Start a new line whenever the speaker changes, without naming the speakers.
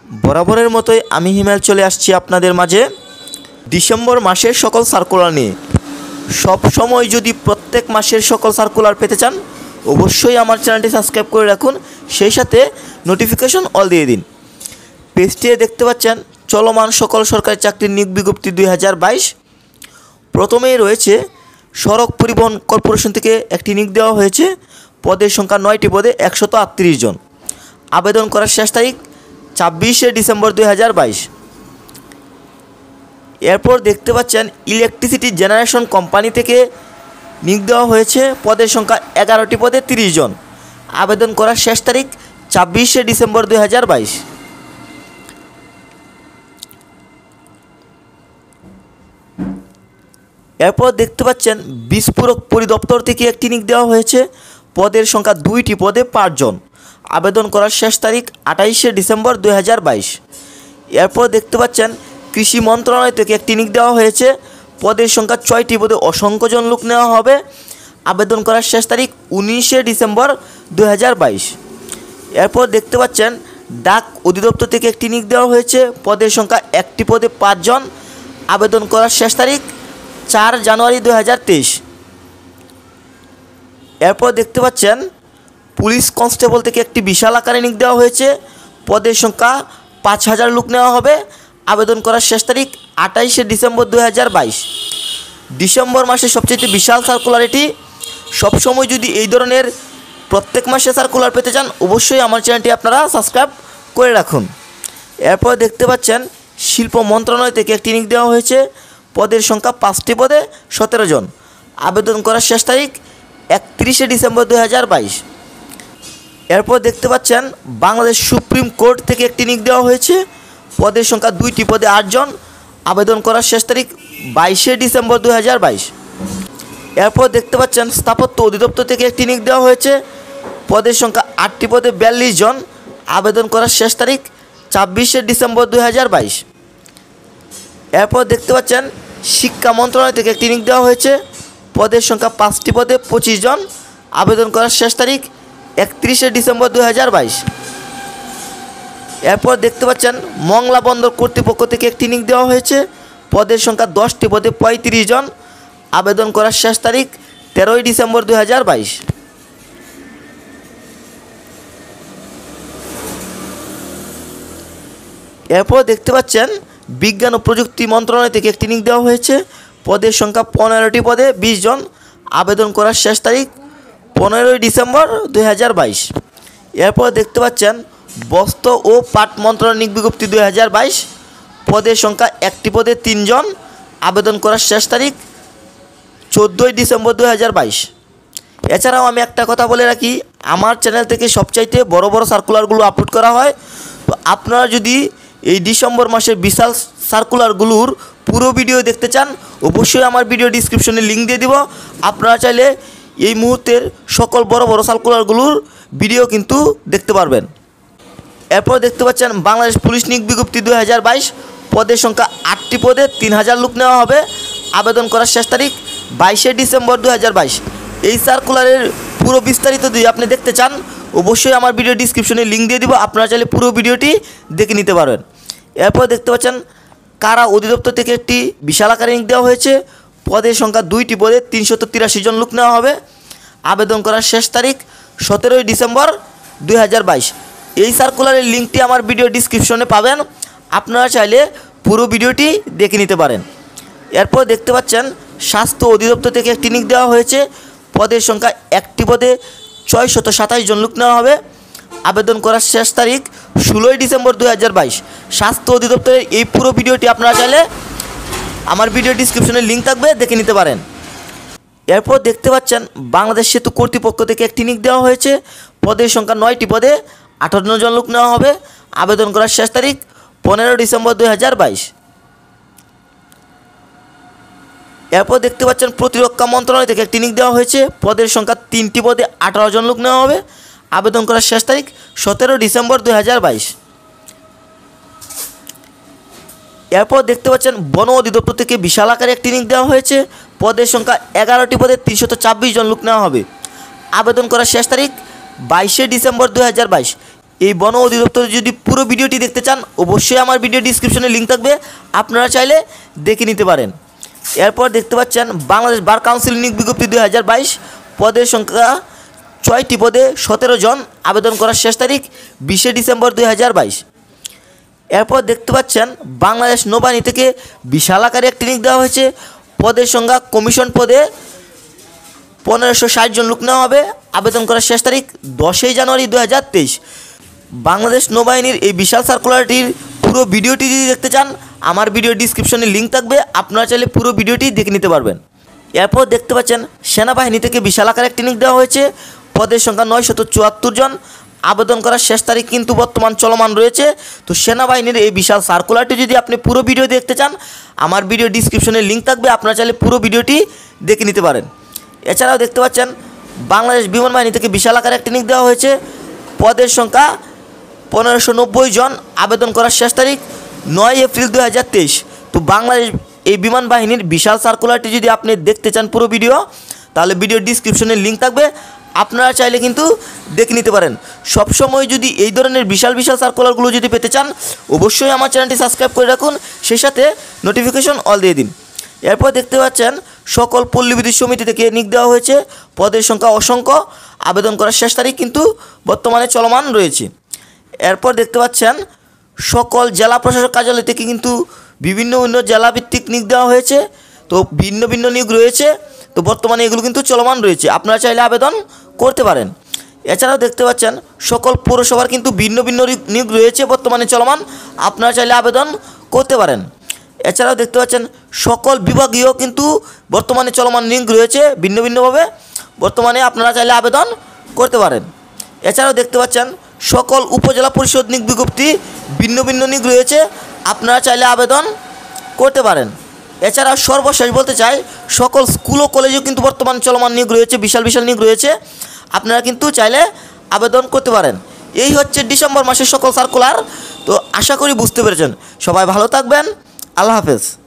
বরাবরের মতোই আমি হিমেল চলে আসছি আপনাদের মাঝে ডিসেম্বর মাসের সকল সার্কুলার নিয়ে। সব সময় যদি প্রত্যেক মাসের সকল সার্কুলার পেতে চান অবশ্যই আমার চ্যানেলটি সাবস্ক্রাইব করে রাখুন, সেই সাথে নোটিফিকেশন অল দিয়ে দিন। পেজটি দেখতে পাচ্ছেন চলমান সকল সরকারি চাকরির নিয়োগ বিজ্ঞপ্তি 2022। প্রথমেই রয়েছে সড়ক পরিবহন কর্পোরেশন থেকে একটি নিয়োগ দেওয়া হয়েছে। পদের সংখ্যা 9টি পদে 138 জন। আবেদন করার শেষ তারিখ 26শে ডিসেম্বর 2022। এরপর দেখতে পাচ্ছেন ইলেকট্রিসিটি জেনারেশন কোম্পানি থেকে নিয়োগ দেওয়া হয়েছে। পদের সংখ্যা 11টি পদে 30 জন। আবেদন করার শেষ তারিখ 26শে ডিসেম্বর 2022। এরপর দেখতে পাচ্ছেন বিস্ফোরক পরিদপ্তর থেকে একটি নিয়োগ দেওয়া হয়েছে। পদের সংখ্যা 2টি পদে 5 জন। আবেদন করার শেষ তারিখ 28শে ডিসেম্বর 2022। এরপর দেখতে পাচ্ছেন কৃষি মন্ত্রণালয় থেকে একটি নিয়োগ দেওয়া হয়েছে। পদের সংখ্যা 6টি পদে অসংখ্য জন লোক নেওয়া হবে। আবেদন করার শেষ তারিখ 19শে ডিসেম্বর 2022। এরপর দেখতে পাচ্ছেন ডাক অধিদপ্তর থেকে একটি নিয়োগ দেওয়া হয়েছে। পদের সংখ্যা 1টি পদে 5 জন। আবেদন করার শেষ তারিখ 4 জানুয়ারি 2023। এরপর দেখতে পাচ্ছেন পুলিশ কনস্টেবল থেকে একটি বিশাল আকারে নিয়োগ দেওয়া হয়েছে। পদের সংখ্যা 5000 লোক নেওয়া হবে। আবেদন করার শেষ তারিখ 28শে ডিসেম্বর 2022। ডিসেম্বর মাসে সবচেয়ে বিশাল সার্কুলার এটি। সবসময় যদি এই ধরনের প্রত্যেক মাসে সার্কুলার পেতে চান অবশ্যই আমার চ্যানেলটি আপনারা সাবস্ক্রাইব করে রাখুন। এরপর দেখতে পাচ্ছেন শিল্প মন্ত্রণালয় থেকে একটি নিয়োগ দেওয়া হয়েছে। পদের সংখ্যা 5টি পদে 17 জন। আবেদন করার শেষ তারিখ 31শে ডিসেম্বর 2022। এরপর দেখতে পাচ্ছেন বাংলাদেশ সুপ্রিম কোর্ট থেকে একটি নিয়োগ দেওয়া হয়েছে। পদের সংখ্যা 2টি পদে 8 জন। আবেদন করার শেষ তারিখ 22শে ডিসেম্বর 2022। এরপর দেখতে পাচ্ছেন স্থাপত্য অধিদপ্তর থেকে একটি নিয়োগ দেওয়া হয়েছে। পদের সংখ্যা 8টি পদে 42 জন। আবেদন করার শেষ তারিখ 26শে ডিসেম্বর 2022। এরপর দেখতে পাচ্ছেন শিক্ষা মন্ত্রণালয় থেকে একটি নিয়োগ দেওয়া হয়েছে। পদের সংখ্যা 5টি পদে 25 জন। আবেদন করার শেষ তারিখ 31শে ডিসেম্বর 2022। এরপর দেখতে পাচ্ছেন মংলা বন্দর কর্তৃপক্ষ থেকে একটি নিয়োগ দেওয়া হয়েছে। পদের সংখ্যা 10টি পদে 35 জন। আবেদন করার শেষ তারিখ 13ই ডিসেম্বর 2022। এরপর দেখতে পাচ্ছেন বিজ্ঞান ও প্রযুক্তি মন্ত্রণালয় থেকে একটি নিয়োগ দেওয়া হয়েছে। পদের সংখ্যা 15টি পদে 20 জন। আবেদন করার শেষ তারিখ 15ই ডিসেম্বর 2022। এরপর দেখতে পাচ্ছেন বস্ত্র ও পাট মন্ত্রণালয় নিয়োগ বিজ্ঞপ্তি 2022। পদের সংখ্যা 1টি পদে 3 জন। আবেদন করার শেষ তারিখ 14ই ডিসেম্বর 2022। এছাড়াও আমি একটা কথা বলে রাখি, আমার চ্যানেল থেকে সবচাইতে বড় বড় সার্কুলারগুলো আপলোড করা হয়। তো আপনারা যদি এই ডিসেম্বর মাসের বিশাল সার্কুলারগুলোর পুরো ভিডিও দেখতে চান অবশ্যই আমার ভিডিও ডিসক্রিপশনে লিঙ্ক দিয়ে দিব। আপনারা চাইলে এই মুহূর্তের সকল বড় বড় সার্কুলারগুলোর ভিডিও কিন্তু দেখতে পারবেন। এরপর দেখতে পাচ্ছেন বাংলাদেশ পুলিশ নিয়োগ বিজ্ঞপ্তি 2022। পদের সংখ্যা 8টি পদে 3000 লোক নেওয়া হবে। আবেদন করার শেষ তারিখ 22শে ডিসেম্বর 2022। এই সার্কুলারের পুরো বিস্তারিত যদি আপনি দেখতে চান অবশ্যই আমার ভিডিও ডিসক্রিপশনে লিঙ্ক দিয়ে দিব। আপনারা চাইলে পুরো ভিডিওটি দেখে নিতে পারবেন। এরপর দেখতে পাচ্ছেন কারা অধিদপ্তর থেকে একটি বিশাল আকারে নিয়োগ দেওয়া হয়েছে। পদের সংখ্যা 2টি পদে 383 জন লোক নেওয়া হবে। আবেদন করার শেষ তারিখ 17ই ডিসেম্বর 2022। এই সার্কুলারের লিঙ্কটি আমার ভিডিও ডিসক্রিপশনে পাবেন। আপনারা চাইলে পুরো ভিডিওটি দেখে নিতে পারেন। এরপর দেখতে পাচ্ছেন স্বাস্থ্য অধিদপ্তর থেকে একটি নিয়োগ দেওয়া হয়েছে। পদের সংখ্যা 1টি পদে 627 জন লোক নেওয়া হবে। আবেদন করার শেষ তারিখ 16ই ডিসেম্বর 2022। স্বাস্থ্য অধিদপ্তরের এই পুরো ভিডিওটি আপনারা চাইলে আমার ভিডিও ডিসক্রিপশনে লিঙ্ক থাকবে, দেখে নিতে পারেন। এরপর দেখতে পাচ্ছেন বাংলাদেশ সেতু কর্তৃপক্ষ থেকে একটি নিয়োগ দেওয়া হয়েছে। পদের সংখ্যা 9টি পদে 58 জন লোক নেওয়া হবে। আবেদন করার শেষ তারিখ 15 ডিসেম্বর 2022। এরপর দেখতে পাচ্ছেন প্রতিরক্ষা মন্ত্রণালয় থেকে একটি নিয়োগ দেওয়া হয়েছে। পদের সংখ্যা 3টি পদে 18 জন লোক নেওয়া হবে। আবেদন করার শেষ তারিখ 17 ডিসেম্বর 2022। এরপর দেখতে পাচ্ছেন বন অধিদপ্তর থেকে বিশাল আকারে একটি নিয়োগ দেওয়া হয়েছে। পদের সংখ্যা 11টি পদে 326 জন লোক নেওয়া হবে। আবেদন করার শেষ তারিখ 22শে ডিসেম্বর 2022। এই বন অধিদপ্তরে যদি পুরো ভিডিওটি দেখতে চান অবশ্যই আমার ভিডিও ডিসক্রিপশনে লিঙ্ক থাকবে, আপনারা চাইলে দেখে নিতে পারেন। এরপর দেখতে পাচ্ছেন বাংলাদেশ বার কাউন্সিল নিয়োগ বিজ্ঞপ্তি 2022, পদের সংখ্যা 6টি পদে 17 জন, আবেদন করার শেষ তারিখ 20 ডিসেম্বর 2022। এরপর দেখতে পাচ্ছেন বাংলাদেশ নৌবাহিনী থেকে বিশাল আকারে একটি নিয়োগ দেওয়া হয়েছে, পদের সংখ্যা কমিশন পদে 1560 জন লোক নেওয়া হবে, আবেদন করার শেষ তারিখ 10 জানুয়ারি 2023। বাংলাদেশ নৌবাহিনীর এই বিশাল সার্কুলারটির পুরো ভিডিওটি যদি দেখতে চান আমার ভিডিও ডিসক্রিপশনে লিঙ্ক থাকবে, আপনারা চাইলে পুরো ভিডিওটি দেখে নিতে পারবেন। এরপর দেখতে পাচ্ছেন সেনাবাহিনী থেকে বিশাল আকারে একটি নিয়োগ দেওয়া হয়েছে, পদের সংখ্যা 974 জন, আবেদন করার শেষ তারিখ কিন্তু বর্তমান চলমান রয়েছে। তো সেনাবাহিনীর এই বিশাল সার্কুলারটি যদি আপনি পুরো ভিডিও দেখতে চান আমার ভিডিও ডিসক্রিপশনে লিঙ্ক থাকবে, আপনারা চাইলে পুরো ভিডিওটি দেখে নিতে পারেন। এছাড়াও দেখতে পাচ্ছেন বাংলাদেশ বিমান বাহিনী থেকে বিশাল আকারে একটি নিয়োগ দেওয়া হয়েছে, পদের সংখ্যা 1590 জন, আবেদন করার শেষ তারিখ 9 এপ্রিল 2023। তো বাংলাদেশ এই বিমান বাহিনীর বিশাল সার্কুলারটি যদি আপনি দেখতে চান পুরো ভিডিও, তাহলে ভিডিও ডিসক্রিপশনে লিঙ্ক থাকবে, আপনারা চাইলে কিন্তু দেখে নিতে পারেন। সবসময় যদি এই ধরনের বিশাল বিশাল সার্কুলারগুলো যদি পেতে চান অবশ্যই আমার চ্যানেলটি সাবস্ক্রাইব করে রাখুন, সেই সাথে নোটিফিকেশন অল দিয়ে দিন। এরপর দেখতে পাচ্ছেন সকল পল্লী বিদ্যুৎ সমিতি থেকে নিয়োগ দেওয়া হয়েছে, পদের সংখ্যা অসংখ্য, আবেদন করার শেষ তারিখ কিন্তু বর্তমানে চলমান রয়েছে। এরপর দেখতে পাচ্ছেন সকল জেলা প্রশাসক কার্যালয় থেকে কিন্তু বিভিন্ন জেলাভিত্তিক নিয়োগ দেওয়া হয়েছে, তো ভিন্ন ভিন্ন নিয়োগ রয়েছে, তো বর্তমানে এগুলো কিন্তু চলমান রয়েছে, আপনারা চাইলে আবেদন করতে পারেন। এছাড়াও দেখতে পাচ্ছেন সকল পৌরসভার কিন্তু ভিন্ন ভিন্ন নিয়োগ রয়েছে বর্তমানে চলমান, আপনারা চাইলে আবেদন করতে পারেন। এছাড়াও দেখতে পাচ্ছেন সকল বিভাগীয় কিন্তু বর্তমানে চলমান নিয়োগ রয়েছে ভিন্ন ভিন্নভাবে, বর্তমানে আপনারা চাইলে আবেদন করতে পারেন। এছাড়াও দেখতে পাচ্ছেন সকল উপজেলা পরিষদ নিয়োগ বিজ্ঞপ্তি ভিন্ন ভিন্ন নিয়োগ রয়েছে, আপনারা চাইলে আবেদন করতে পারেন। এছাড়া সর্বশেষ বলতে চাই সকল স্কুল ও কলেজেও কিন্তু বর্তমান চলমান নিয়োগ রয়েছে, বিশাল বিশাল নিয়োগ রয়েছে, আপনারা কিন্তু চাইলে আবেদন করতে পারেন। এই হচ্ছে ডিসেম্বর মাসের সকল সার্কুলার। তো আশা করি বুঝতে পেরেছেন। সবাই ভালো থাকবেন, আল্লাহ হাফেজ।